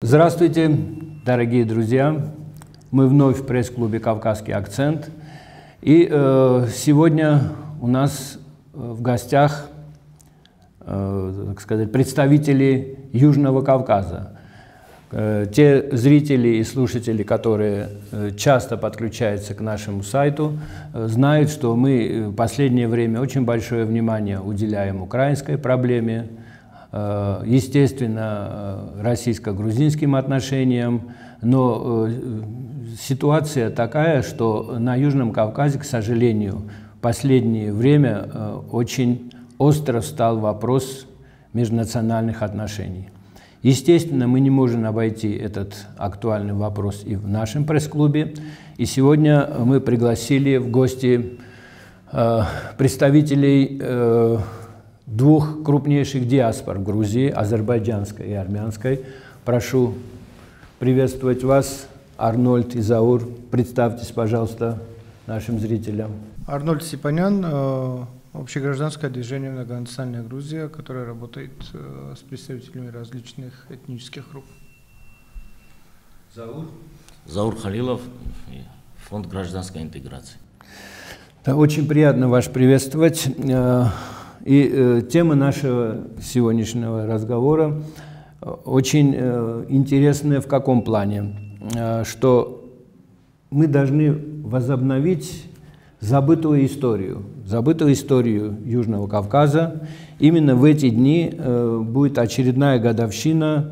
Здравствуйте, дорогие друзья! Мы вновь в пресс-клубе «Кавказский акцент». И сегодня у нас в гостях, так сказать, представители Южного Кавказа. Те зрители и слушатели, которые часто подключаются к нашему сайту, знают, что мы в последнее время очень большое внимание уделяем украинской проблеме, естественно, российско-грузинским отношениям, но ситуация такая, что на Южном Кавказе, к сожалению, в последнее время очень остро встал вопрос межнациональных отношений. Естественно, мы не можем обойти этот актуальный вопрос и в нашем пресс-клубе. И сегодня мы пригласили в гости представителей двух крупнейших диаспор Грузии, азербайджанской и армянской. Прошу приветствовать вас, Арнольд и Заур. Представьтесь, пожалуйста, нашим зрителям. Арнольд Степанян, общегражданское движение «Многонациональная Грузия», которое работает с представителями различных этнических групп. Заур? Заур Халилов, фонд гражданской интеграции. Да, очень приятно вас приветствовать. И тема нашего сегодняшнего разговора очень интересная в каком плане? Что мы должны возобновить забытую историю Южного Кавказа. Именно в эти дни будет очередная годовщина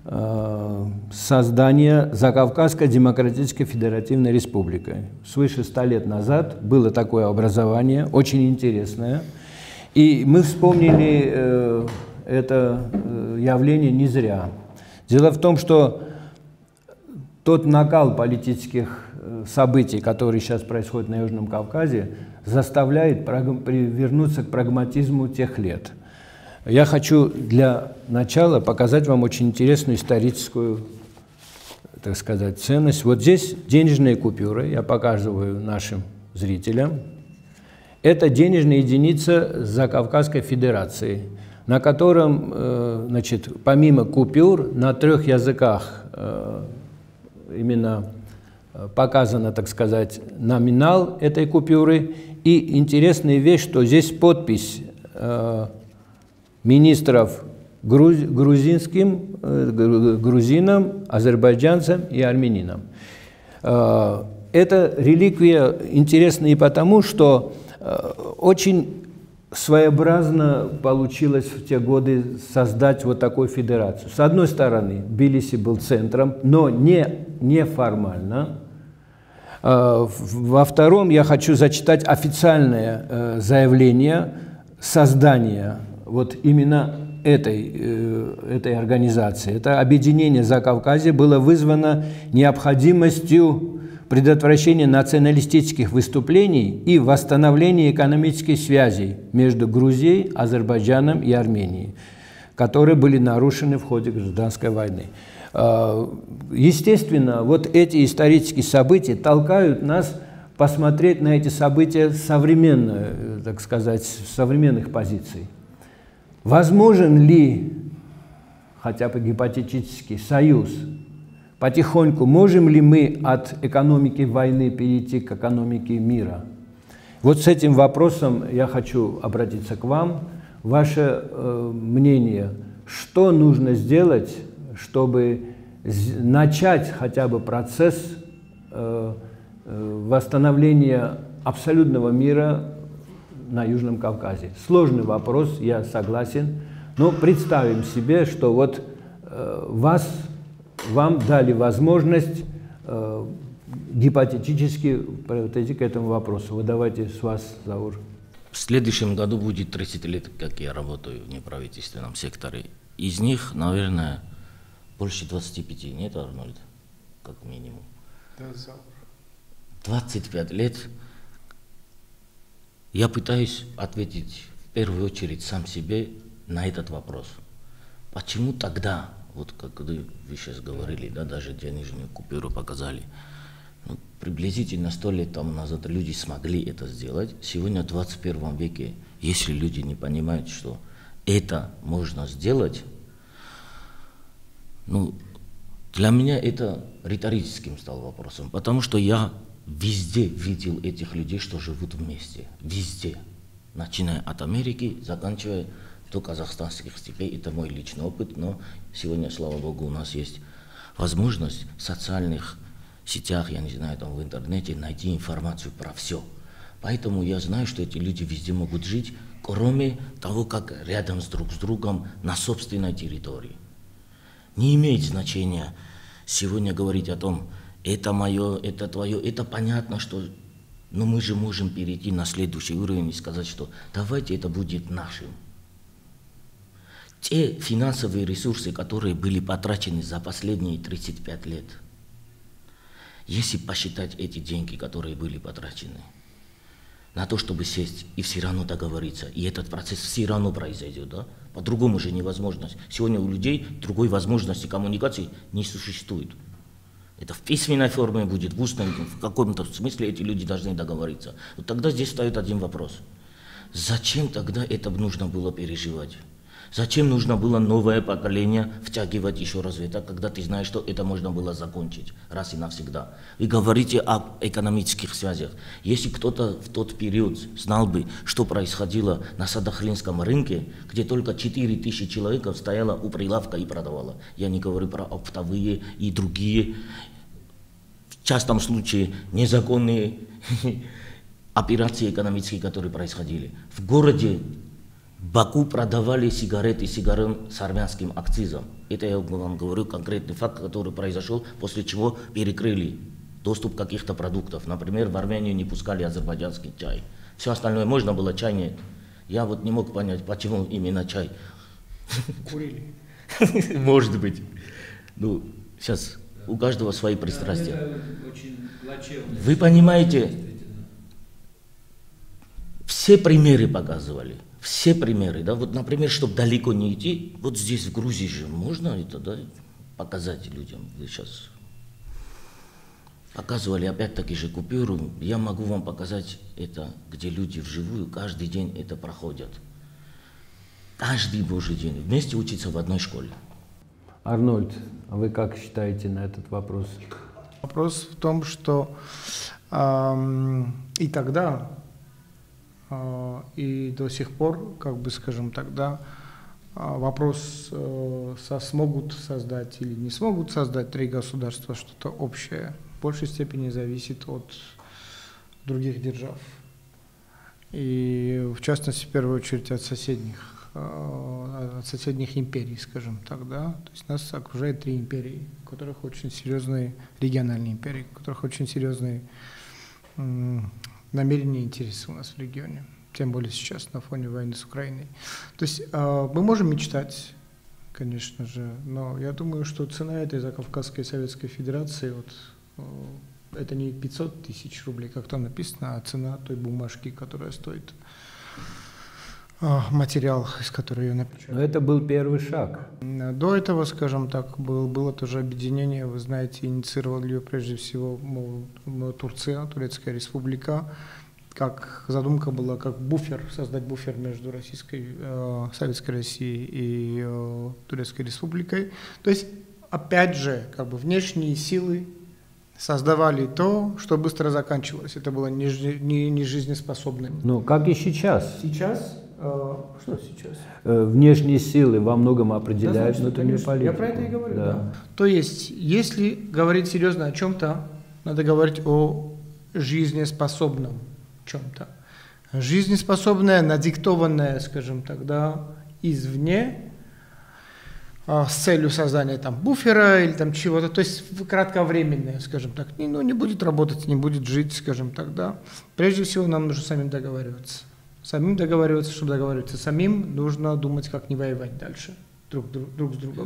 создания Закавказской Демократической Федеративной Республики. Свыше 100 лет назад было такое образование, очень интересное. И мы вспомнили это явление не зря. Дело в том, что тот накал политических событий, которые сейчас происходят на Южном Кавказе, заставляет вернуться к прагматизму тех лет. Я хочу для начала показать вам очень интересную историческую, так сказать, ценность. Вот здесь денежные купюры, я показываю нашим зрителям. Это денежная единица Закавказской Федерации, на котором, значит, помимо купюр на 3 языках именно показано, так сказать, номинал этой купюры. И интересная вещь, что здесь подпись министров грузинам, азербайджанцам и армянинам. Эта реликвия интересна и потому, что очень своеобразно получилось в те годы создать вот такую федерацию. С одной стороны, Тбилиси был центром, но не формально. Во втором я хочу зачитать официальное заявление создания вот именно этой организации. Это объединение Закавказья было вызвано необходимостью предотвращения националистических выступлений и восстановления экономических связей между Грузией, Азербайджаном и Арменией, которые были нарушены в ходе гражданской войны. Естественно, вот эти исторические события толкают нас посмотреть на эти события современно, так сказать, с современных позиций. Возможен ли, хотя бы гипотетический, союз? Потихоньку можем ли мы от экономики войны перейти к экономике мира? Вот с этим вопросом я хочу обратиться к вам. Ваше мнение, что нужно сделать, чтобы начать хотя бы процесс восстановления абсолютного мира на Южном Кавказе? Сложный вопрос, я согласен, но представим себе, что вот вам дали возможность гипотетически подойти к этому вопросу. Вот давайте с вас, Заур. В следующем году будет 30 лет, как я работаю в неправительственном секторе. Из них, наверное, больше 25, нет, Арнольд? Как минимум. Да, Заур. 25 лет я пытаюсь ответить в первую очередь сам себе на этот вопрос. Почему тогда, вот как вы сейчас говорили, да, даже денежную купюру показали, ну, приблизительно 100 лет тому назад люди смогли это сделать. Сегодня в 21 веке, если люди не понимают, что это можно сделать, ну, Для меня это риторическим стал вопросом, потому что я везде видел этих людей, что живут вместе. Везде. Начиная от Америки, заканчивая до казахстанских степей. Это мой личный опыт, но сегодня, слава богу, у нас есть возможность в социальных сетях, я не знаю, там в интернете найти информацию про все. Поэтому я знаю, что эти люди везде могут жить, кроме того, как рядом друг с другом на собственной территории. Не имеет значения сегодня говорить о том, это мое, это твое, это понятно, что... Но мы же можем перейти на следующий уровень и сказать, что давайте это будет нашим. Те финансовые ресурсы, которые были потрачены за последние 35 лет, если посчитать эти деньги, которые были потрачены, на то, чтобы сесть и все равно договориться, и этот процесс все равно произойдет, да? По-другому же невозможно. Сегодня у людей другой возможности коммуникации не существует. Это в письменной форме будет, в устной, в каком-то смысле эти люди должны договориться. Вот тогда здесь встает один вопрос. Зачем тогда это нужно было переживать? Зачем нужно было новое поколение втягивать еще раз в это, когда ты знаешь, что это можно было закончить раз и навсегда? Вы говорите о экономических связях. Если кто-то в тот период знал бы, что происходило на Садахлинском рынке, где только 4000 человек стояло у прилавка и продавало. Я не говорю про оптовые и другие, в частном случае, незаконные операции экономические, которые происходили. В городе Баку продавали сигареты с армянским акцизом. Это я вам говорю конкретный факт, который произошел, после чего перекрыли доступ каких-то продуктов. Например, в Армению не пускали азербайджанский чай. Все остальное можно было, чай нет. Я вот не мог понять, почему именно чай. Курили. Может быть. Ну, сейчас у каждого свои пристрастия. Вы понимаете, все примеры показывали. Все примеры, да, вот, например, чтобы далеко не идти, вот здесь, в Грузии же, можно это, да, показать людям. Вы сейчас показывали опять-таки же купюру, я могу вам показать это, где люди вживую каждый день это проходят. Каждый божий день, вместе учиться в одной школе. Арнольд, а вы как считаете на этот вопрос? Вопрос в том, что и тогда, и до сих пор, как бы скажем тогда, вопрос, смогут создать или не смогут создать три государства что-то общее, в большей степени зависит от других держав. И в частности, в первую очередь, от соседних империй, скажем так, да. То есть нас окружает три империи, у которых очень серьезные региональные империи, у которых очень серьезные намерения и интересы у нас в регионе, тем более сейчас на фоне войны с Украиной. То есть мы можем мечтать, конечно же, но я думаю, что цена этой Закавказской Советской Федерации, вот, это не 500 тысяч рублей, как там написано, а цена той бумажки, которая стоит, материал, из которой ее напечатали. Но это был первый шаг. До этого, скажем так, было тоже объединение, вы знаете, инициировал ее прежде всего Турция, Турецкая республика, как задумка была, как буфер, создать буфер между Советской Россией и Турецкой республикой. То есть, опять же, как бы внешние силы создавали то, что быстро заканчивалось. Это было не жизнеспособным. Ну, как и сейчас. Сейчас? Что сейчас? Внешние силы во многом определяют внутреннюю политику. Я про это и говорю, да. да. То есть, если говорить серьезно о чем-то, надо говорить о жизнеспособном чем-то. Жизнеспособное, надиктованное, скажем так, да, извне, с целью создания там буфера или там чего-то, то есть кратковременное, скажем так, не будет работать, не будет жить, скажем так, да. Прежде всего нам нужно самим договариваться. Самим договариваться, чтобы договариваться самим, нужно думать, как не воевать дальше друг с другом.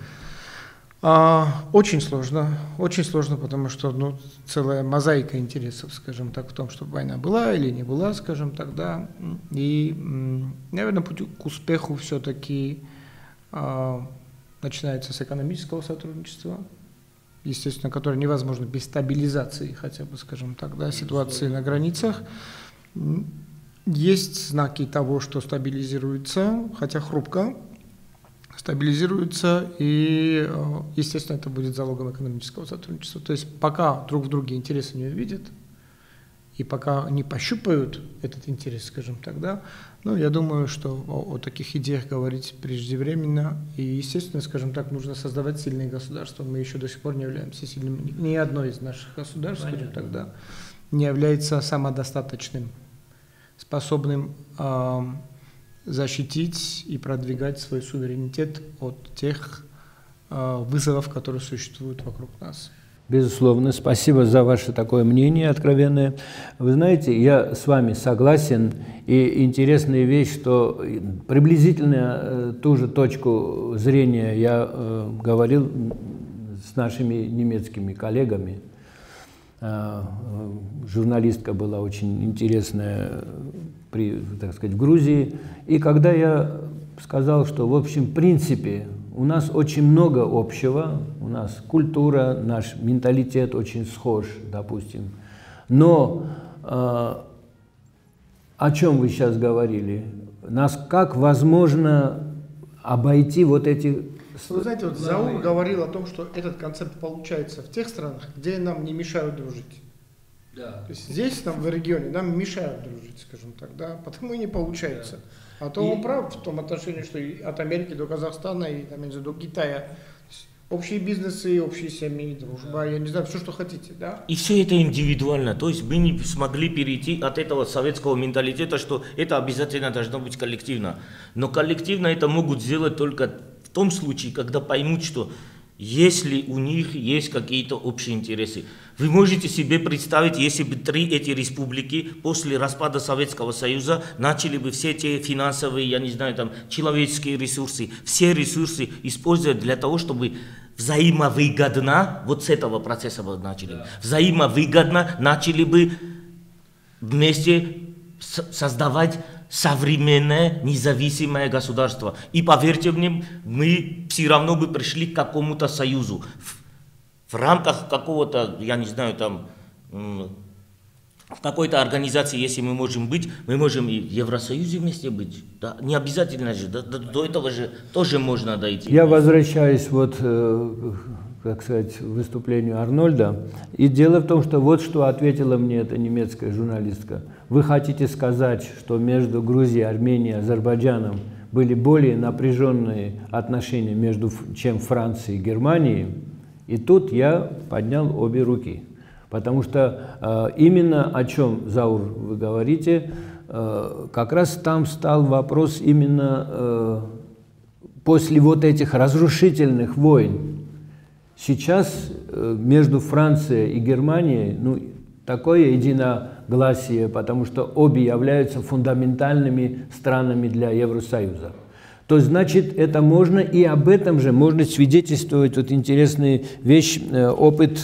Очень сложно, потому что целая мозаика интересов, скажем так, в том, чтобы война была или не была, скажем так, да. И, наверное, путь к успеху все-таки начинается с экономического сотрудничества, естественно, которое невозможно без стабилизации, хотя бы, скажем так, да, ситуации на границах. Есть знаки того, что стабилизируется, хотя хрупко. стабилизируются, и, естественно, это будет залогом экономического сотрудничества. То есть пока друг в друге интересы не увидят, и пока не пощупают этот интерес, скажем так, да, ну, я думаю, что о таких идеях говорить преждевременно, и, естественно, скажем так, нужно создавать сильные государства. Мы еще до сих пор не являемся сильными. Ни одно из наших государств, скажем так, да, не является самодостаточным, способным защитить и продвигать свой суверенитет от тех вызовов, которые существуют вокруг нас. Безусловно, спасибо за ваше такое мнение откровенное. Вы знаете, я с вами согласен, и интересная вещь, что приблизительно ту же точку зрения я говорил с нашими немецкими коллегами. Журналистка была очень интересная, так сказать, в Грузии. И когда я сказал, что, в общем, в принципе, у нас очень много общего, у нас культура, наш менталитет очень схож, допустим. Но о чем вы сейчас говорили? Как возможно обойти вот эти... Вы знаете, вот Заур говорил о том, что этот концепт получается в тех странах, где нам не мешают дружить. Да. То есть здесь, нам в регионе, нам мешают дружить, скажем так, да, потому и не получается. Да. А то он прав в том отношении, что и от Америки до Казахстана, и там, до Китая общие бизнесы, общие семьи, дружба, я не знаю, все, что хотите, да. И все это индивидуально, то есть мы не смогли перейти от этого советского менталитета, что это обязательно должно быть коллективно. Но коллективно это могут сделать только в том случае, когда поймут, что если у них есть какие-то общие интересы. Вы можете себе представить, если бы 3 эти республики после распада Советского Союза начали бы все эти финансовые, я не знаю, там, человеческие ресурсы, все ресурсы использовать для того, чтобы взаимовыгодно, вот с этого процесса бы начали, взаимовыгодно начали бы вместе создавать современное независимое государство. И поверьте мне, мы все равно бы пришли к какому-то союзу. В рамках какого-то, я не знаю, там, в какой-то организации, если мы можем быть, мы можем и в Евросоюзе вместе быть. Да? Не обязательно же, до этого же тоже можно дойти. Я возвращаюсь вот, так сказать, к выступлению Арнольда. И дело в том, что вот что ответила мне эта немецкая журналистка. Вы хотите сказать, что между Грузией, Арменией и Азербайджаном были более напряженные отношения, чем Францией и Германией? И тут я поднял обе руки. Потому что именно о чем, Заур, вы говорите, как раз там стал вопрос именно после вот этих разрушительных войн. Сейчас между Францией и Германией такое единогласие, потому что обе являются фундаментальными странами для Евросоюза. То есть, значит, это можно, и об этом же можно свидетельствовать. Вот интересная вещь, опыт.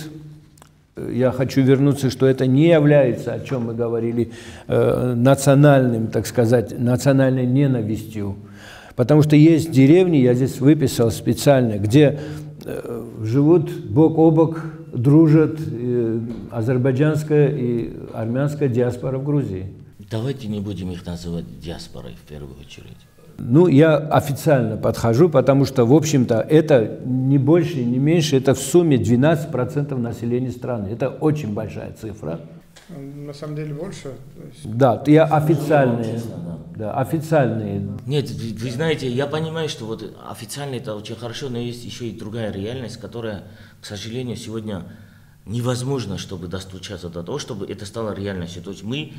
Я хочу вернуться, что это не является, о чем мы говорили, национальным, так сказать, национальной ненавистью. Потому что есть деревни, я здесь выписал специально, где живут бок о бок, дружат азербайджанская и армянская диаспора в Грузии. Давайте не будем их называть диаспорой в первую очередь. Ну, я официально подхожу, потому что, в общем-то, это не больше, не меньше, это в сумме 12% населения страны. Это очень большая цифра. На самом деле больше. Да, я официальные. Да, официальные. Нет, вы знаете, я понимаю, что вот официально это очень хорошо, но есть еще и другая реальность, которая, к сожалению, сегодня невозможно, чтобы достучаться до того, чтобы это стало реальностью. То есть мы,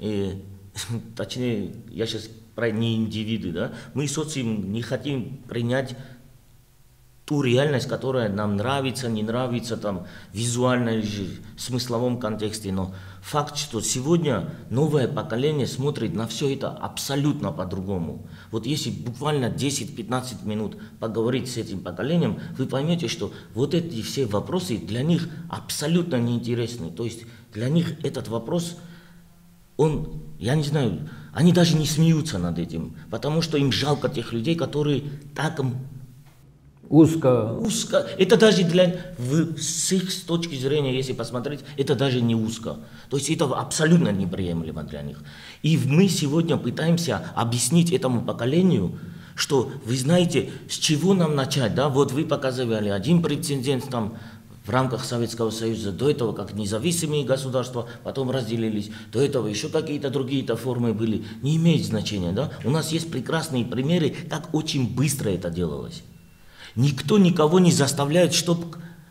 точнее, я сейчас про не индивиды, да, мы социум не хотим принять ту реальность, которая нам нравится, не нравится, там, визуально или в смысловом контексте, но факт, что сегодня новое поколение смотрит на все это абсолютно по-другому. Вот если буквально 10-15 минут поговорить с этим поколением, вы поймете, что вот эти все вопросы для них абсолютно неинтересны. То есть для них этот вопрос, он, я не знаю, они даже не смеются над этим, потому что им жалко тех людей, которые так узко. Это даже с их точки зрения, если посмотреть, это даже не узко. То есть это абсолютно неприемлемо для них. И мы сегодня пытаемся объяснить этому поколению, что, вы знаете, с чего нам начать, да, вот вы показывали один прецедент там в рамках Советского Союза, до этого как независимые государства, потом разделились, до этого еще какие-то другие-то формы были, не имеет значения, да, у нас есть прекрасные примеры, как очень быстро это делалось. Никто никого не заставляет, чтобы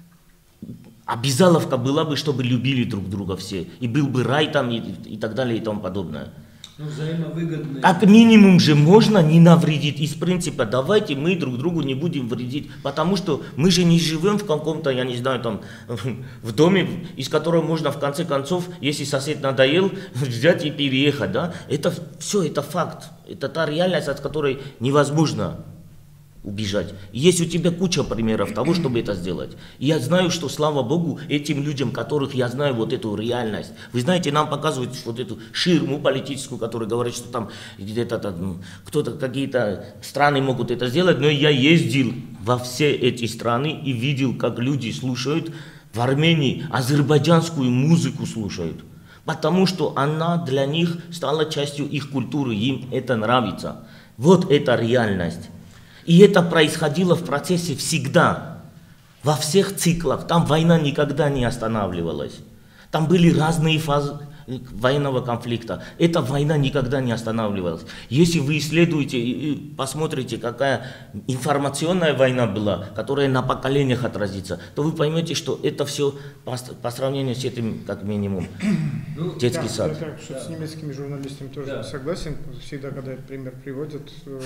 обязаловка была бы, чтобы любили друг друга все, и был бы рай там и так далее и тому подобное. Ну, взаимовыгодные. Как минимум же можно не навредить. Из принципа давайте мы друг другу не будем вредить, потому что мы же не живем в каком-то, я не знаю, там, в доме, из которого можно в конце концов, если сосед надоел, взять и переехать, да. Это все, это факт. Это та реальность, от которой невозможно убежать. И есть у тебя куча примеров того, чтобы это сделать. И я знаю, что, слава Богу, этим людям, которых я знаю вот эту реальность, вы знаете, нам показывают вот эту ширму политическую, которая говорит, что там где-то там, кто-то, какие-то страны могут это сделать, но я ездил во все эти страны и видел, как люди слушают в Армении азербайджанскую музыку слушают. Потому что она для них стала частью их культуры, им это нравится. Вот это реальность. И это происходило в процессе всегда, во всех циклах. Там война никогда не останавливалась. Там были разные фазы военного конфликта. Эта война никогда не останавливалась. Если вы исследуете и посмотрите, какая информационная война была, которая на поколениях отразится, то вы поймете, что это все по сравнению с этим, как минимум, детский сад. Я так, с немецкими журналистами тоже согласен. Всегда, когда этот пример приводят,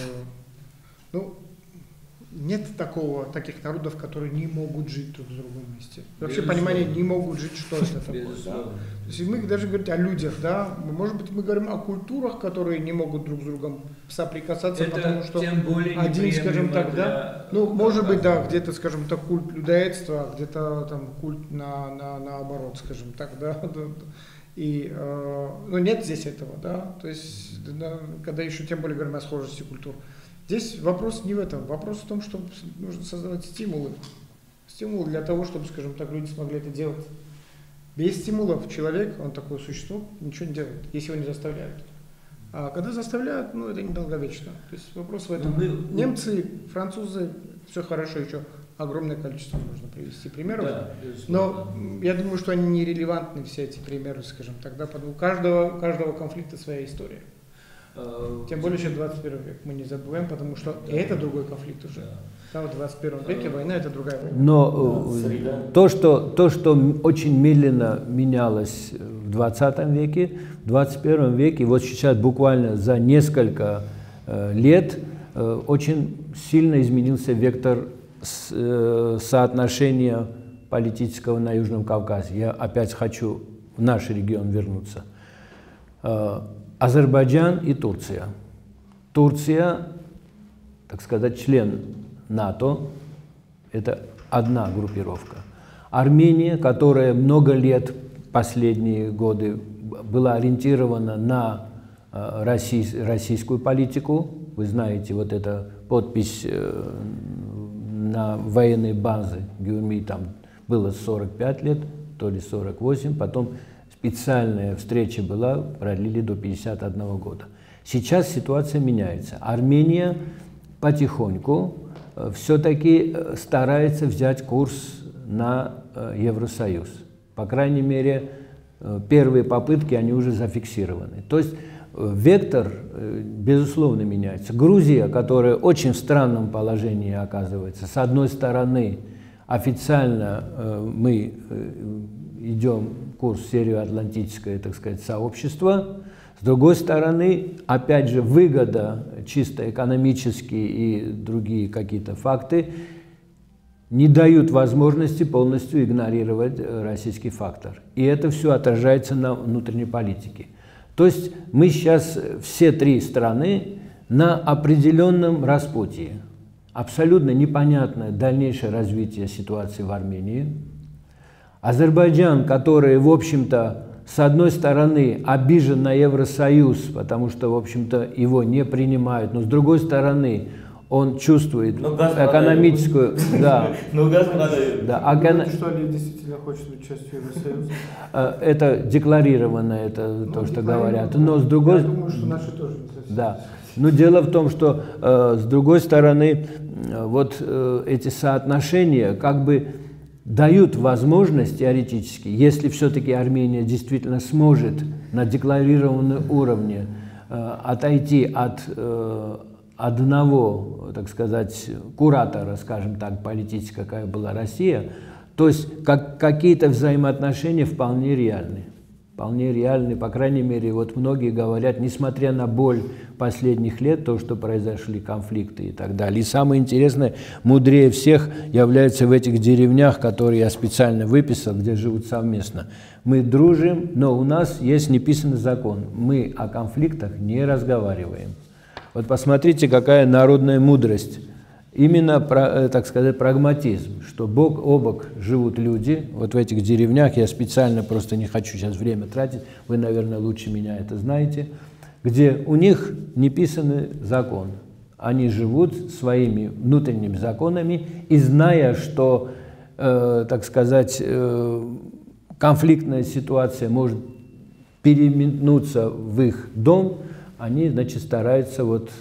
ну, нет таких народов, которые не могут жить друг с другом вместе. Вообще понимание, не могут жить, что это такое. Да? То есть мы даже говорим о людях, да, может быть, мы говорим о культурах, которые не могут друг с другом соприкасаться, это потому что один, скажем так, да, ну, может быть, да, где-то, скажем так, культ людоедства, а где-то там культ наоборот, скажем так, да. И, ну, нет здесь этого, да, то есть, да, когда еще тем более говорим о схожести культур. Здесь вопрос не в этом, вопрос в том, что нужно создавать стимулы. Стимулы для того, чтобы, скажем так, люди смогли это делать. Без стимулов человек, он такое существо, ничего не делает, если его не заставляют. А когда заставляют, ну, это недолговечно. То есть вопрос в этом. Немцы, французы, все хорошо, еще огромное количество можно привести примеров. Да, но я думаю, что они нерелевантны, все эти примеры, скажем так. У каждого конфликта своя история. Тем более еще 21 век, мы не забываем, потому что это другой конфликт уже. Там в 21 веке война это другая война. Но то, что очень медленно менялось в 20 веке, в 21 веке, вот сейчас буквально за несколько лет очень сильно изменился вектор соотношения политического на Южном Кавказе. Я опять хочу в наш регион вернуться. Азербайджан и Турция. Турция, так сказать, член НАТО, это одна группировка. Армения, которая много лет, последние годы, была ориентирована на российскую политику. Вы знаете, вот эта подпись на военной базе Гюрми, там было 45 лет, то ли 48, потом специальная встреча была, продлили до 51 года. Сейчас ситуация меняется. Армения потихоньку все-таки старается взять курс на Евросоюз. По крайней мере, первые попытки, они уже зафиксированы. То есть вектор, безусловно, меняется. Грузия, которая очень в странном положении оказывается. С одной стороны, официально мы идем курс североатлантическое, так сказать, сообщество. С другой стороны, опять же, выгода, чисто экономические и другие какие-то факты, не дают возможности полностью игнорировать российский фактор. И это все отражается на внутренней политике. То есть мы сейчас все три страны на определенном распутье. Абсолютно непонятное дальнейшее развитие ситуации в Армении. Азербайджан, который, в общем-то, с одной стороны, обижен на Евросоюз, потому что, в общем-то, его не принимают, но с другой стороны, он чувствует экономическую... Да. Но газ продают. Да, Что Алиев действительно хочет быть частью Евросоюза? это декларировано, это то, что говорят. Но с другой... Я думаю, что наши тоже не совсем. Да. Но дело в том, что с другой стороны, вот эти соотношения как бы дают возможность теоретически, если все-таки Армения действительно сможет на декларированном уровне отойти от одного, так сказать, куратора, скажем так, политической, какая была Россия, то есть какие-то взаимоотношения вполне реальны. Вполне реальны, по крайней мере, вот многие говорят, несмотря на боль последних лет, то, что произошли конфликты и так далее. И самое интересное, мудрее всех является в этих деревнях, которые я специально выписал, где живут совместно. Мы дружим, но у нас есть неписанный закон. Мы о конфликтах не разговариваем. Вот посмотрите, какая народная мудрость. Именно, так сказать, прагматизм, что бок о бок живут люди, вот в этих деревнях, я специально просто не хочу сейчас время тратить, вы, наверное, лучше меня это знаете, где у них неписанный закон. Они живут своими внутренними законами и зная, что, так сказать, конфликтная ситуация может переметнуться в их дом, они, значит, стараются вот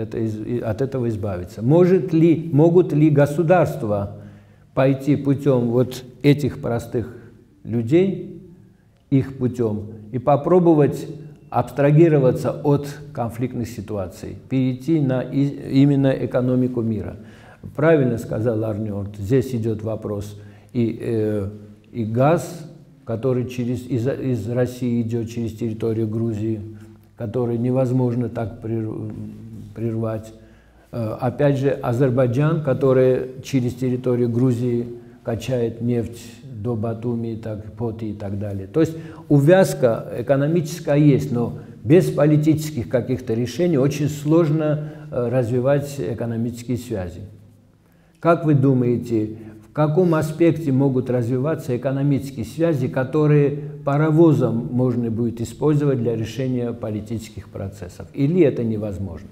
от этого избавиться. Могут ли государства пойти путем вот этих простых людей, их путем, и попробовать абстрагироваться от конфликтных ситуаций, перейти на именно экономику мира? Правильно сказал Арнольд, здесь идет вопрос и газ, который из России идет через территорию Грузии, который невозможно так прервать. Опять же, Азербайджан, который через территорию Грузии качает нефть до Батуми, Поти и так далее. То есть увязка экономическая есть, но без политических каких-то решений очень сложно развивать экономические связи. Как вы думаете, в каком аспекте могут развиваться экономические связи, которые паровозом можно будет использовать для решения политических процессов? Или это невозможно?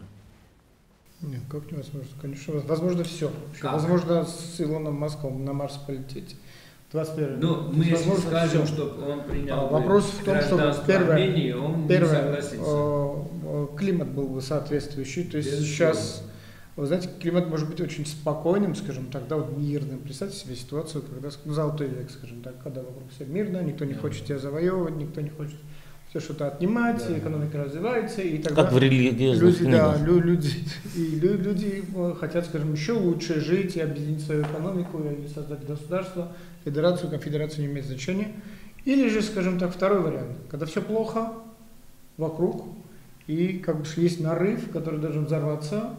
Нет, как невозможно? Конечно, возможно все. Возможно с Илоном Маском на Марс полететь. 21. Ну, мы если скажем, что он принял вопрос в том, что Армении, он не согласится. Климат был бы соответствующий. То есть сейчас, вы знаете, климат может быть очень спокойным, скажем так, да, вот мирным. Представьте себе ситуацию, когда золотой век, скажем так, когда вокруг все мирно, никто не хочет тебя завоевывать, никто не хочет все что-то отнимать, экономика развивается, и тогда как в религиозных книгах. Люди хотят, скажем, еще лучше жить и объединить свою экономику, и создать государство, федерацию, конфедерацию не имеет значения. Или же, скажем так, второй вариант, когда все плохо вокруг, и как бы есть нарыв, который должен взорваться,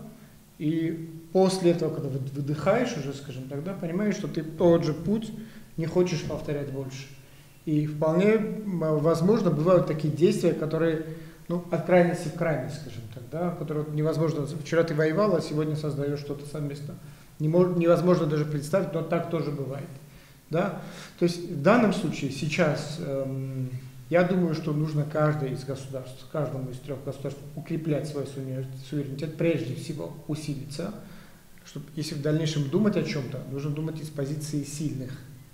и после этого, когда выдыхаешь уже, скажем так, да, понимаешь, что ты тот же путь не хочешь повторять больше. И вполне возможно бывают такие действия, которые, ну, от крайности в крайность, скажем так, да, которые невозможно. Вчера ты воевал, а сегодня создаешь что-то совместно. Невозможно даже представить, но так тоже бывает. Да? То есть в данном случае сейчас я думаю, что нужно каждому из трех государств укреплять свой суверенитет, прежде всего усилиться, чтобы, если в дальнейшем думать о чем-то, нужно думать из позиции сильных.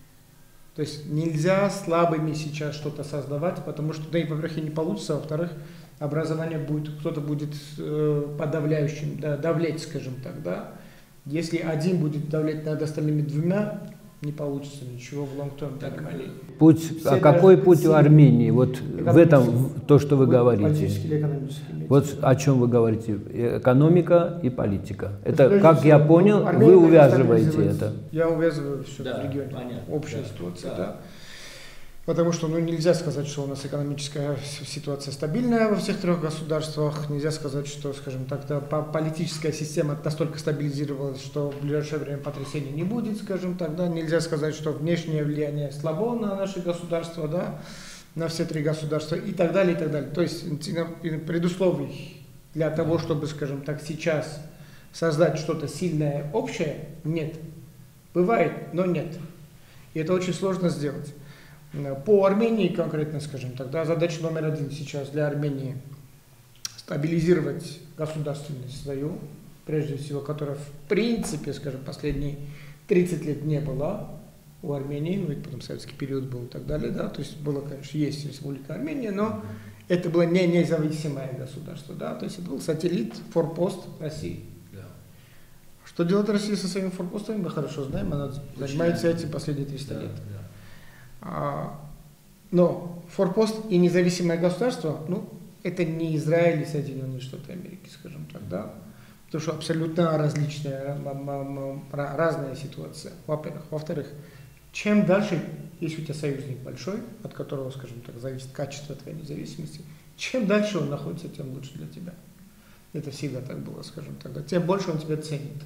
То есть нельзя слабыми сейчас что-то создавать, потому что, да, и, во-первых, и не получится, а во-вторых, образование будет, кто-то будет подавляющим, да, давлеть, скажем так, да. Если один будет давлеть над остальными двумя, не получится ничего в long-term понимании. Какой путь у Армении? Вот в этом, то, что вы говорите. Политический или экономический? Вот о чем вы говорите? Экономика и политика. Это, как я понял, вы увязываете это. Я увязываю все в регионе. Понятно. Общая ситуация, да. Потому что, ну, нельзя сказать, что у нас экономическая ситуация стабильная во всех трех государствах. Нельзя сказать, что, скажем так, да, политическая система настолько стабилизировалась, что в ближайшее время потрясений не будет, скажем так. Да. Нельзя сказать, что внешнее влияние слабо на наши государства, да, на все три государства и так далее, и так далее. То есть предусловий для того, чтобы, скажем так, сейчас создать что-то сильное, общее, нет. Бывает, но нет. И это очень сложно сделать. По Армении конкретно, скажем так, да, задача номер один сейчас для Армении – стабилизировать государственность свою, прежде всего, которая в принципе, скажем, последние 30 лет не была у Армении, ну, ведь потом советский период был и так далее, да, то есть было, конечно, есть Республика Армения, но это было не независимое государство, да, то есть это был сателлит, форпост России. Да. Что делает Россия со своими форпостами, мы хорошо знаем, она занимается этим последние 300 лет. Да. Но форпост и независимое государство, ну, это не Израиль и Соединенные Штаты Америки, скажем так, да, потому что абсолютно различная, разная ситуация, во-первых. Во-вторых, чем дальше, если у тебя союзник большой, от которого, скажем так, зависит качество твоей независимости, чем дальше он находится, тем лучше для тебя. Это всегда так было, скажем так, да, тем больше он тебя ценит.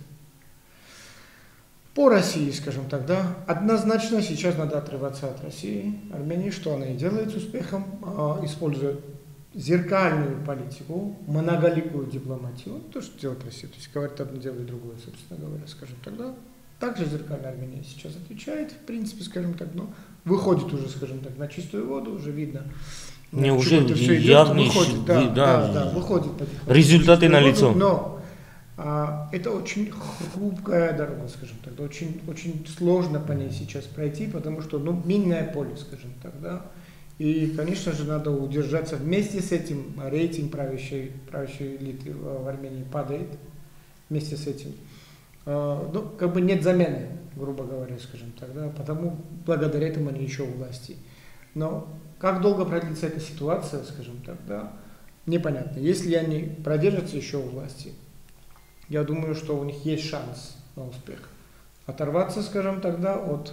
По России, скажем так, да, однозначно сейчас надо отрываться от России, Армении, что она и делает с успехом, используя зеркальную политику, многоликую дипломатию, то, что делает Россия, то есть говорит одно, делает другое, собственно говоря, скажем так, да. Также зеркальная Армения сейчас отвечает, в принципе, скажем так, но выходит уже, скажем так, на чистую воду, уже видно. Не уже явный, выходит, да, выходит результаты налицо. Но это очень хрупкая дорога, скажем так, очень, очень сложно по ней сейчас пройти, потому что, ну, минное поле, скажем так, да. И, конечно же, надо удержаться. Вместе с этим рейтинг правящей элиты в Армении падает. Вместе с этим. Ну, как бы нет замены, грубо говоря, скажем так, да, потому благодаря этому они еще у власти. Но как долго продлится эта ситуация, скажем так, да, непонятно. Если они продержатся еще у власти, я думаю, что у них есть шанс на успех. Оторваться, скажем так, да, от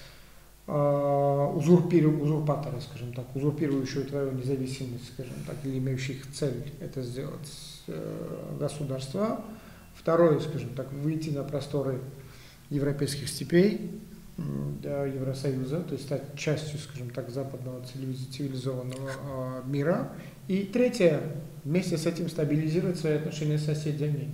узурпатора, скажем так, узурпирующего твою независимость, скажем так, или имеющих цель это сделать государства. Второе, скажем так, выйти на просторы европейских степей, Евросоюза, то есть стать частью, скажем так, западного цивилизованного мира. И третье, вместе с этим стабилизировать свои отношения с соседями.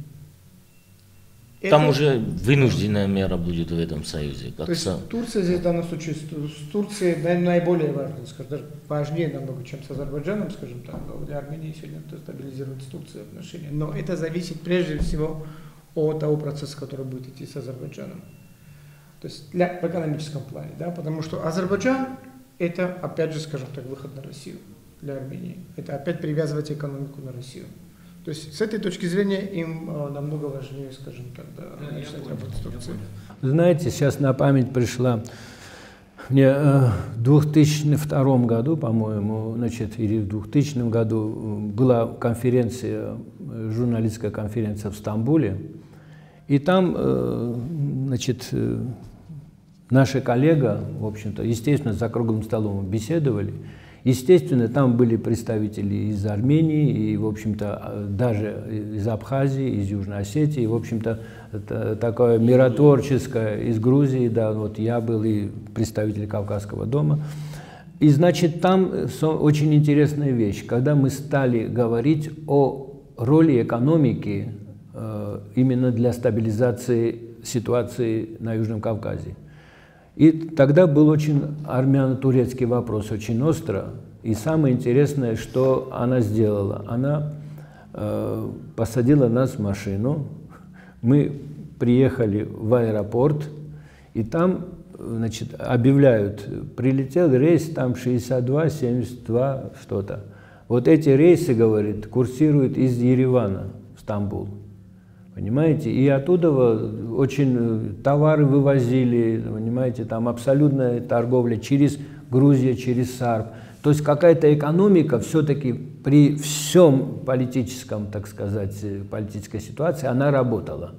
Там уже вынужденная мера будет в этом союзе. То есть Турция здесь в данном случае, с Турцией наиболее важно, скажем, даже важнее намного, чем с Азербайджаном, скажем так, но для Армении сегодня стабилизировать с Турцией отношения. Но это зависит прежде всего от того процесса, который будет идти с Азербайджаном. То есть в экономическом плане, да, потому что Азербайджан это, опять же, скажем так, выход на Россию для Армении. Это опять привязывать экономику на Россию. То есть с этой точки зрения им намного важнее, скажем так, да, начинать работать с Турцией. Знаете, сейчас на память пришла мне в 2002 году, по-моему, значит, или в 2000 году была конференция, журналистская конференция в Стамбуле, и там, значит, наша коллега, в общем-то, естественно, за круглым столом беседовали. Естественно, там были представители из Армении и, в общем-то, даже из Абхазии, из Южной Осетии, в общем-то, такое миротворческое из Грузии, да, вот я был и представитель Кавказского дома. И, значит, там очень интересная вещь, когда мы стали говорить о роли экономики именно для стабилизации ситуации на Южном Кавказе. И тогда был очень армяно-турецкий вопрос, очень остро. И самое интересное, что она сделала. Она посадила нас в машину, мы приехали в аэропорт, и там, значит, объявляют, прилетел рейс там 62, 72, что-то. Вот эти рейсы, говорит, курсируют из Еревана в Стамбул. Понимаете, и оттуда очень товары вывозили, понимаете, там абсолютная торговля через Грузию, через Сарп. То есть какая-то экономика все-таки при всем политическом, так сказать, политической ситуации, она работала.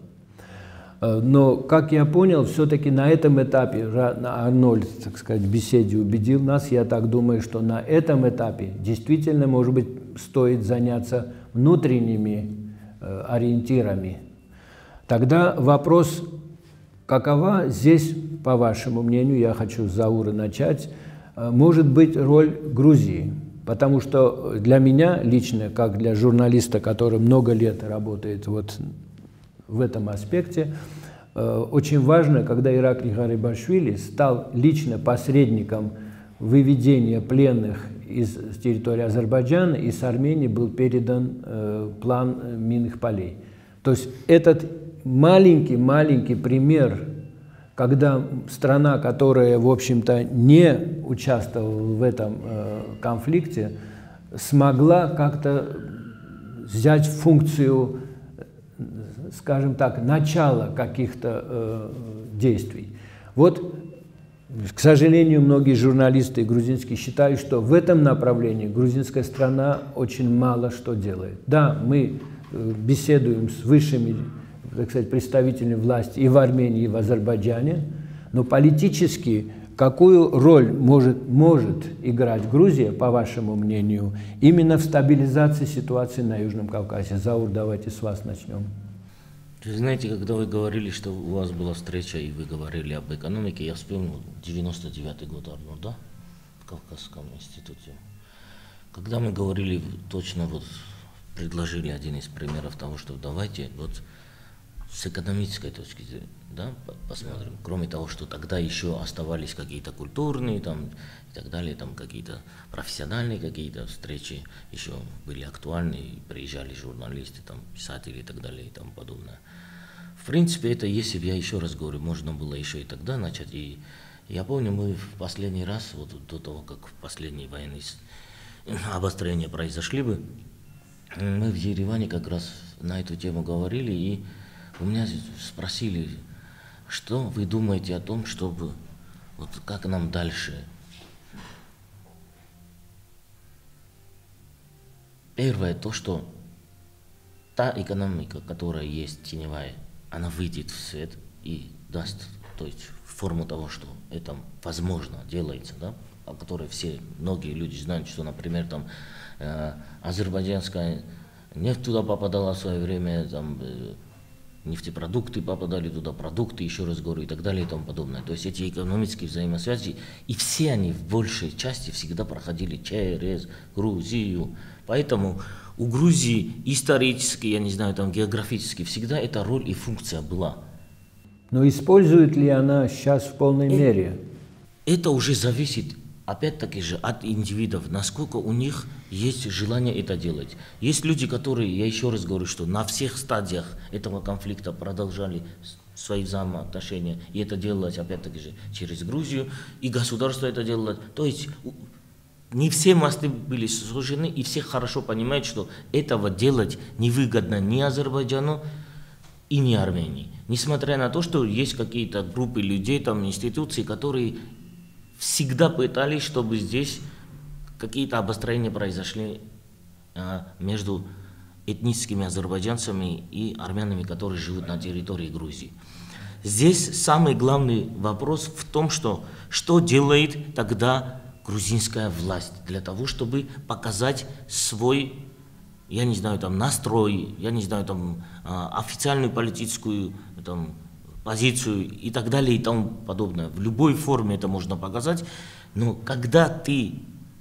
Но, как я понял, все-таки на этом этапе, Арнольд, так сказать, в беседе убедил нас, я так думаю, что на этом этапе действительно, может быть, стоит заняться внутренними ориентирами. Тогда вопрос, какова здесь, по вашему мнению, я хочу с Заура начать, может быть роль Грузии? Потому что для меня лично, как для журналиста, который много лет работает вот в этом аспекте, очень важно, когда Ираклий Гарибашвили стал лично посредником выведения пленных из территории Азербайджана, и с Армении был передан план минных полей. То есть этот маленький пример, когда страна, которая, в общем-то, не участвовала в этом конфликте, смогла как-то взять функцию, скажем так, начала каких-то действий. Вот, к сожалению, многие журналисты грузинские считают, что в этом направлении грузинская страна очень мало что делает. Да, мы беседуем с высшими, так сказать, представителями власти и в Армении, и в Азербайджане, но политически какую роль может играть Грузия, по вашему мнению, именно в стабилизации ситуации на Южном Кавказе? Заур, давайте с вас начнем. Вы знаете, когда вы говорили, что у вас была встреча, и вы говорили об экономике, я вспомнил 99-й год, Арно, да, в Кавказском институте. Когда мы говорили, точно вот предложили один из примеров того, что давайте вот с экономической точки зрения, да, посмотрим. Кроме того, что тогда еще оставались какие-то культурные там, и так далее, там какие-то профессиональные какие-то встречи еще были актуальны, и приезжали журналисты, там, писатели и так далее и тому подобное. В принципе, это, если бы я еще раз говорю, можно было еще и тогда начать. И я помню, мы в последний раз, вот до того, как последние военные обострения произошли бы, мы в Ереване как раз на эту тему говорили, и у меня спросили, что вы думаете о том, чтобы, вот как нам дальше. Первое, то, что та экономика, которая есть теневая, она выйдет в свет и даст, то есть форму того, что это возможно делается, да, о которой многие люди знают, что, например, там азербайджанская нефть туда попадала в свое время, там нефтепродукты попадали туда, продукты, еще раз говорю, и так далее и тому подобное. То есть эти экономические взаимосвязи, и все они в большей части всегда проходили через Грузию. Поэтому у Грузии исторически, я не знаю, там географически, всегда эта роль и функция была. Но использует ли она сейчас в полной мере? Это уже зависит, опять-таки же, от индивидов, насколько у них есть желание это делать. Есть люди, которые, я еще раз говорю, что на всех стадиях этого конфликта продолжали свои взаимоотношения, и это делалось, опять-таки же, через Грузию, и государство это делало. То есть не все мосты были сожжены, и все хорошо понимают, что этого делать невыгодно ни Азербайджану и ни Армении. Несмотря на то, что есть какие-то группы людей, там, институции, которые всегда пытались, чтобы здесь какие-то обострения произошли между этническими азербайджанцами и армянами, которые живут на территории Грузии. Здесь самый главный вопрос в том, что делает тогда грузинская власть для того, чтобы показать свой, я не знаю, там, настрой, я не знаю, там, официальную политическую там, позицию и так далее и тому подобное. В любой форме это можно показать, но когда ты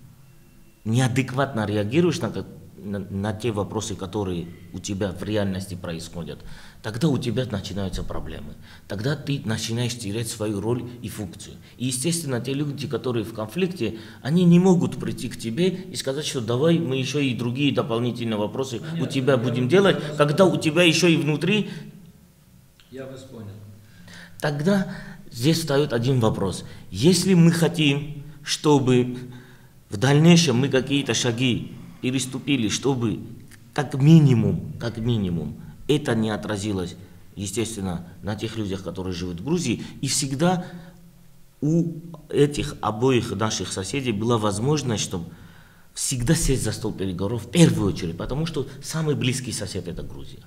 неадекватно реагируешь на те вопросы, которые у тебя в реальности происходят, тогда у тебя начинаются проблемы. Тогда ты начинаешь терять свою роль и функцию. И, естественно, те люди, которые в конфликте, они не могут прийти к тебе и сказать, что давай мы еще и другие дополнительные вопросы у тебя будем делать, когда у тебя еще и внутри... Я вас понял. Тогда здесь встает один вопрос. Если мы хотим, чтобы в дальнейшем мы какие-то шаги переступили, чтобы как минимум, это не отразилось, естественно, на тех людях, которые живут в Грузии, и всегда у этих обоих наших соседей была возможность, чтобы всегда сесть за стол переговоров в первую очередь, потому что самый близкий сосед – это Грузия.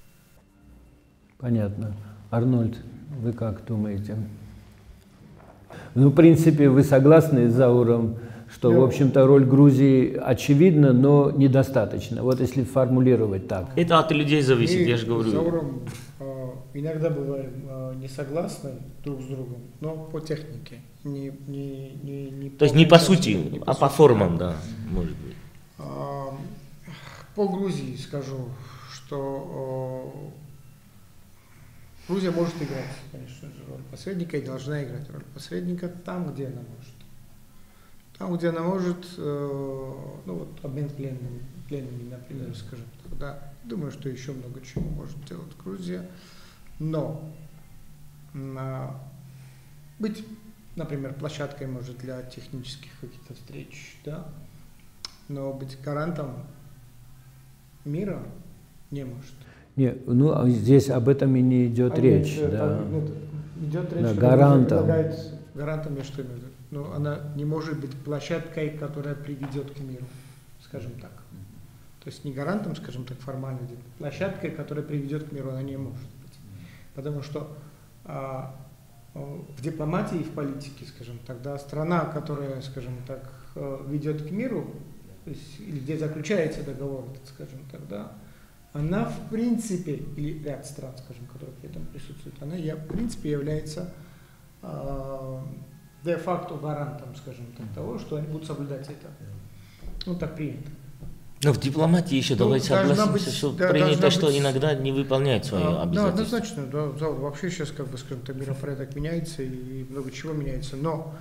Понятно. Арнольд, вы как думаете? Ну, в принципе, вы согласны с Зауром, что, в общем-то, роль Грузии очевидна, но недостаточно. Вот если формулировать так. Это от людей зависит, я же говорю. Мы с Зауром иногда бываем не согласны друг с другом, но по технике. То есть не по сути, а по формам, да, может быть. По Грузии скажу, что Грузия может играть, конечно же, роль посредника и должна играть роль посредника там, где она может. Там, где она может, ну вот обмен пленными, например, скажем так, да. Думаю, что еще много чего может делать Грузия. Но быть, например, площадкой может для технических каких-то встреч, да, но быть гарантом мира не может. Не, ну здесь об этом и не идет речь. Да. Идет речь, Да, гарантом. Гарантом я что имею в виду? Но она не может быть площадкой, которая приведет к миру, скажем так. То есть не гарантом, скажем так, формально, площадкой, которая приведет к миру, она не может быть. Потому что в дипломатии и в политике, скажем так, да, страна, которая, скажем так, ведет к миру, то есть, или где заключается договор, скажем так, да, она в принципе, или ряд стран, скажем, которые при этом присутствуют, она в принципе является де-факто гарантом, скажем так, того, что они будут соблюдать это. Ну, так принято. Но в дипломатии еще давайте согласимся, что принято, что иногда не выполняет свои обязательства. Да, однозначно, да, вообще сейчас, как бы, скажем так, миропорядок меняется и много чего меняется, но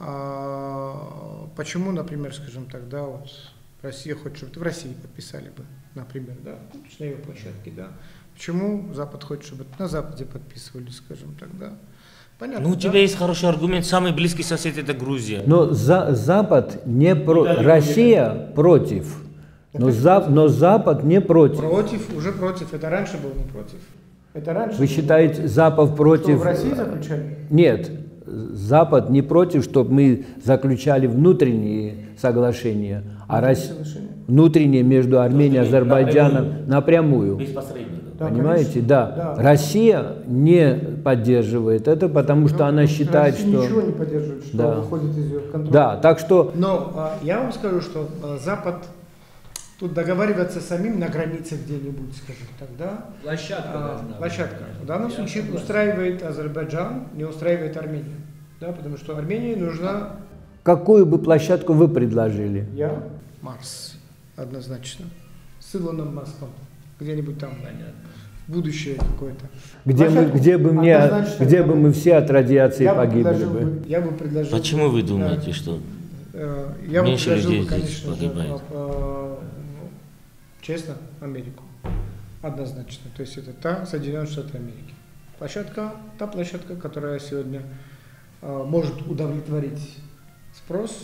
почему, например, скажем так, да, вот Россия хочет, чтобы в России подписали бы, например, да, на ее площадке, да, почему Запад хочет, чтобы на Западе подписывали, скажем так, да. Понятно, ну, у тебя есть хороший аргумент, самый близкий сосед это Грузия. Но Запад не против, Россия против. Но Запад не против. Уже против. Это раньше был не против. Это раньше. Вы считаете, Запад против? Что, в России заключали? Нет. Запад не против, чтобы мы заключали внутренние соглашения, внутренние между Арменией и Азербайджаном напрямую. Без посредников. Да, понимаете, да. Россия не поддерживает это, потому что она считает, Россия что... ничего не поддерживает, что выходит из ее контроля. Да, так что... Но я вам скажу, что Запад тут договариваться самим на границе где-нибудь, скажем так, да? Площадка. В данном случае устраивает Азербайджан, не устраивает Армению. Да, потому что Армении нужна... Какую бы площадку вы предложили? Я? Марс. Однозначно. С Илоном Маском. Где-нибудь там. Будущее какое-то. Где бы мы все от радиации погибли бы. Я бы предложил... Почему вы думаете, что меньше людей здесь погибает? Честно, Америку. Однозначно. То есть это Соединенные Штаты Америки. Та площадка, которая сегодня может удовлетворить спрос.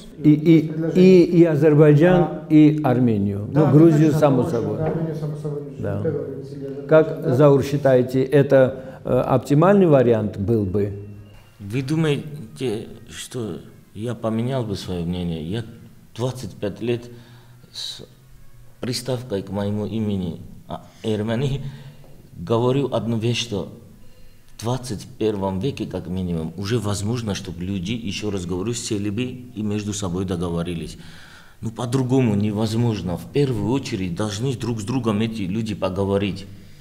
И Азербайджан, и Армению. Да, Грузию, само собой. Армению, само собой. Да. Как, Заур, считаете, это оптимальный вариант был бы? Вы думаете, что я поменял бы свое мнение? Я 25 лет с приставкой к моему имени Эрмени говорю одну вещь, что в 21 веке, как минимум, уже возможно, чтобы люди, еще раз говорю, сели бы и между собой договорились. Ну, по-другому невозможно. В первую очередь должны друг с другом эти люди поговорить.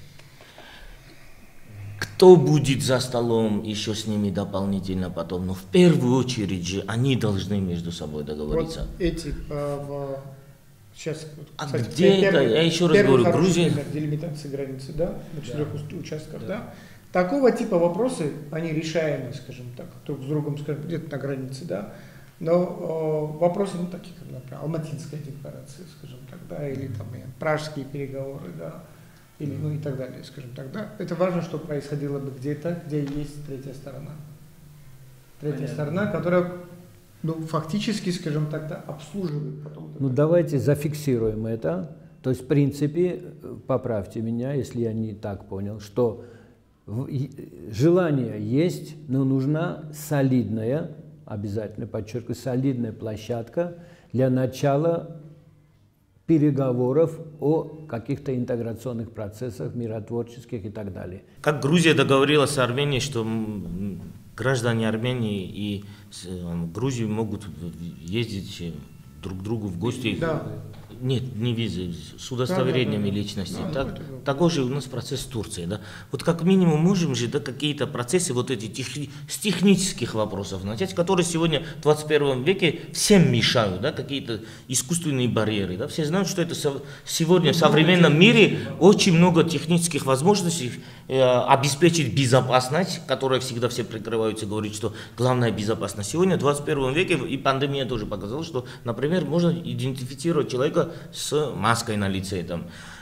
Кто будет за столом, еще с ними дополнительно потом. Но в первую очередь же они должны между собой договориться. Вот эти сейчас, кстати, где это? Я еще раз говорю, Грузия... Делимитация границы, да, на 4 участках, да. Такого типа вопросы, они решаемы, скажем так, друг с другом, скажем, где-то на границе, да. Но вопросы, ну, такие, как, например, Алматинская декларация, скажем так, да, или там пражские переговоры, да, или, ну, и так далее, скажем так, да. Это важно, чтобы происходило бы где-то, где есть третья сторона. Третья сторона, которая... Ну, фактически, скажем так, да, обслуживает потом. Ну, давайте зафиксируем это. То есть, в принципе, поправьте меня, если я не так понял, что желание есть, но нужна солидная, обязательно подчеркиваю, солидная площадка для начала переговоров о каких-то интеграционных процессах, миротворческих и так далее. Как Грузия договорилась с Арменией, что граждане Армении и Грузии могут ездить друг к другу в гости. Да. Нет, не визы, с удостоверениями личности. Такой же у нас процесс с Турцией. Да? Вот как минимум можем же какие-то процессы вот эти с технических вопросов начать, которые сегодня в 21 веке всем мешают, да? Какие-то искусственные барьеры. Да? Все знают, что это сегодня в современном мире очень много технических возможностей обеспечить безопасность, которой всегда все прикрываются, говорят, что главная безопасность. Сегодня в 21 веке, и пандемия тоже показала, что, например, можно идентифицировать человека с маской на лице. Там.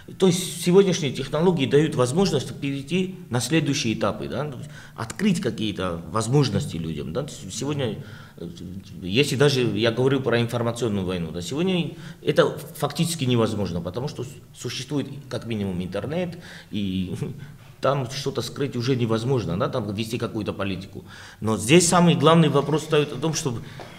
То есть сегодняшние технологии дают возможность перейти на следующие этапы, да? Открыть какие-то возможности людям. Да? Сегодня, если даже я говорю про информационную войну, да, сегодня это фактически невозможно, потому что существует как минимум интернет, и там что-то скрыть уже невозможно, да? Там вести какую-то политику. Но здесь самый главный вопрос стоит о том, чтобы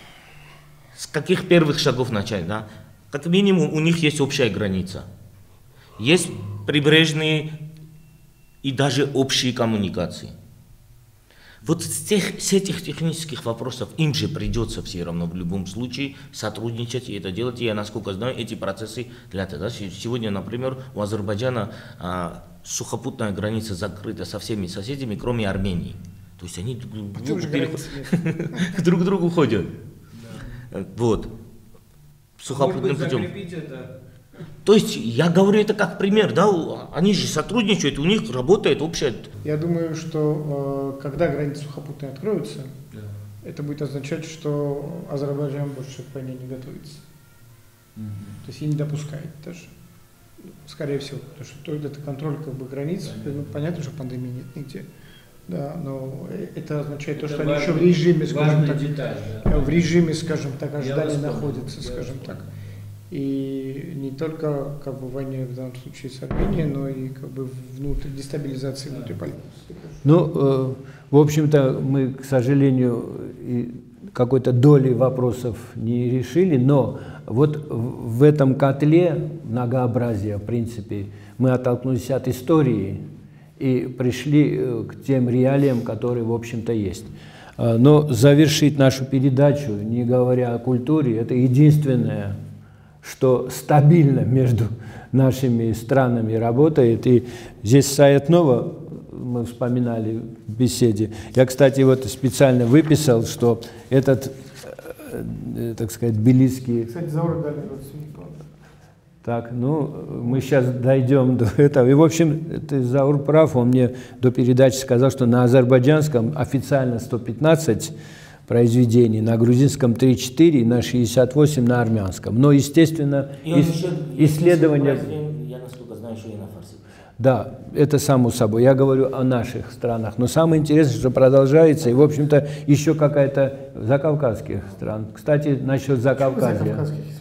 с каких первых шагов начать. Да? Как минимум у них есть общая граница. Есть прибрежные и даже общие коммуникации. Вот с этих технических вопросов им же придется все равно в любом случае сотрудничать и это делать. И я, насколько знаю, эти процессы для этого. Сегодня, например, у Азербайджана сухопутная граница закрыта со всеми соседями, кроме Армении. То есть они друг к другу ходят. Вот. Сухопутным путем. То есть, я говорю это как пример, да, они же сотрудничают, у них работает общая... Я думаю, что когда границы сухопутные откроются, это будет означать, что Азербайджан больше к войне не готовится. То есть, и не допускает даже. Скорее всего, потому что это контроль как бы границ, понятно, что пандемии нет нигде. Да, но это означает то, что они еще в режиме, скажем так, в режиме, скажем так, ожидания находятся, скажем так. И не только как бы в войне в данном случае с Арменией, но и как бы дестабилизации внутри политики. Ну, в общем-то, мы, к сожалению, какой-то доли вопросов не решили, но вот в этом котле многообразия, в принципе, мы оттолкнулись от истории и пришли к тем реалиям, которые, в общем-то, есть. Но завершить нашу передачу, не говоря о культуре, это единственное, что стабильно между нашими странами работает. И здесь Саид Нова, мы вспоминали в беседе. Я, кстати, вот специально выписал, что этот, так сказать, тбилисский... Кстати, Заур дали родственник. Так, ну, мы сейчас дойдем до этого. И, в общем, Заур прав, он мне до передачи сказал, что на азербайджанском официально 115 произведений, на грузинском 3-4, на 68 на армянском. Но, естественно, исследования... Я насколько знаю, что и на фарси. Да, это само собой. Я говорю о наших странах. Но самое интересное, что продолжается, и, в общем-то, еще какая-то закавказских стран. Кстати, насчет Закавказья.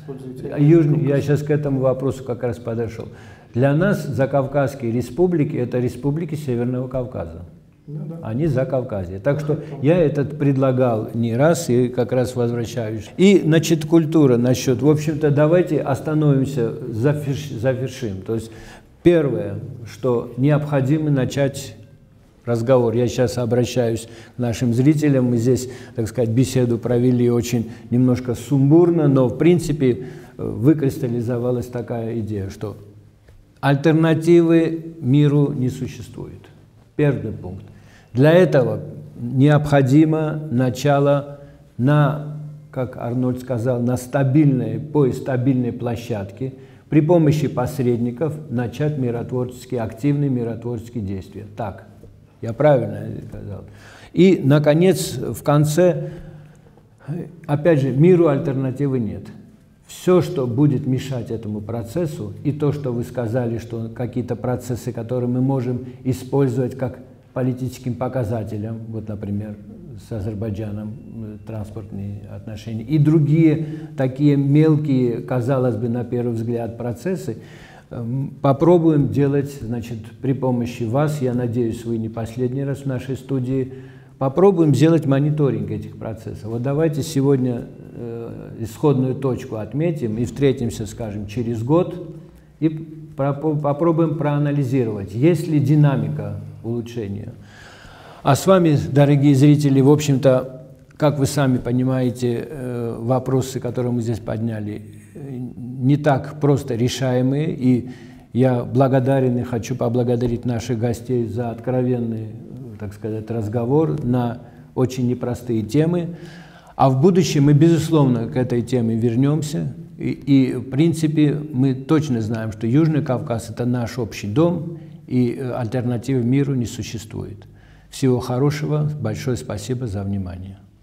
Южный, я сейчас к этому вопросу как раз подошел. Для нас закавказские республики – это республики Северного Кавказа. Они Закавказье. Так что я этот предлагал не раз и как раз возвращаюсь. И, значит, культура насчет. В общем-то, давайте остановимся, завершим. То есть первое, что необходимо начать разговор. Я сейчас обращаюсь к нашим зрителям. Мы здесь, так сказать, беседу провели очень немножко сумбурно, но, в принципе, выкристаллизовалась такая идея, что альтернативы миру не существует. Первый пункт. Для этого необходимо начало на, как Арнольд сказал, на стабильной площадке, при помощи посредников начать активные миротворческие действия. Так, я правильно сказал. И, наконец, в конце, опять же, миру альтернативы нет. Все, что будет мешать этому процессу, и то, что вы сказали, что какие-то процессы, которые мы можем использовать как политическим показателем, вот, например, с Азербайджаном транспортные отношения, и другие такие мелкие, казалось бы, на первый взгляд, процессы, попробуем делать, значит, при помощи вас, я надеюсь, вы не последний раз в нашей студии, попробуем сделать мониторинг этих процессов. Вот давайте сегодня исходную точку отметим и встретимся, скажем, через год и попробуем проанализировать, есть ли динамика улучшения. А с вами, дорогие зрители, в общем-то, как вы сами понимаете, вопросы, которые мы здесь подняли, не так просто решаемые, и я благодарен и хочу поблагодарить наших гостей за откровенный, так сказать, разговор на очень непростые темы. А в будущем мы, безусловно, к этой теме вернемся. И в принципе, мы точно знаем, что Южный Кавказ – это наш общий дом, и альтернативы миру не существует. Всего хорошего, большое спасибо за внимание.